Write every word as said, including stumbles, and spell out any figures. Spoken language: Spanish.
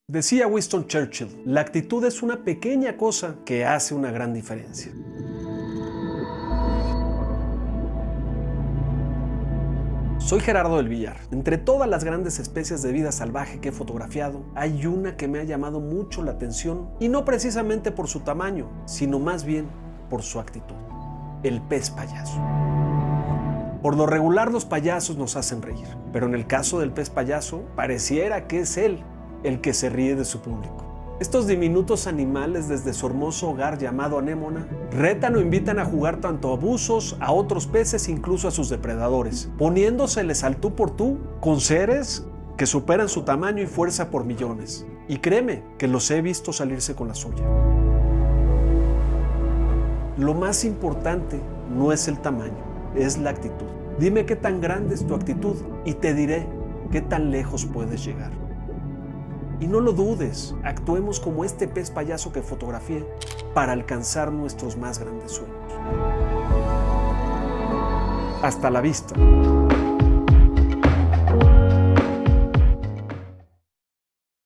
Decía Winston Churchill, la actitud es una pequeña cosa que hace una gran diferencia. Soy Gerardo del Villar. Entre todas las grandes especies de vida salvaje que he fotografiado, hay una que me ha llamado mucho la atención, y no precisamente por su tamaño, sino más bien por su actitud: el pez payaso. Por lo regular los payasos nos hacen reír, pero en el caso del pez payaso, pareciera que es él el que se ríe de su público. Estos diminutos animales, desde su hermoso hogar llamado anémona, retan o invitan a jugar tanto a buzos, a otros peces, incluso a sus depredadores, poniéndoseles al tú por tú con seres que superan su tamaño y fuerza por millones. Y créeme que los he visto salirse con la suya. Lo más importante no es el tamaño, es la actitud. Dime qué tan grande es tu actitud y te diré qué tan lejos puedes llegar. Y no lo dudes, actuemos como este pez payaso que fotografié para alcanzar nuestros más grandes sueños. Hasta la vista.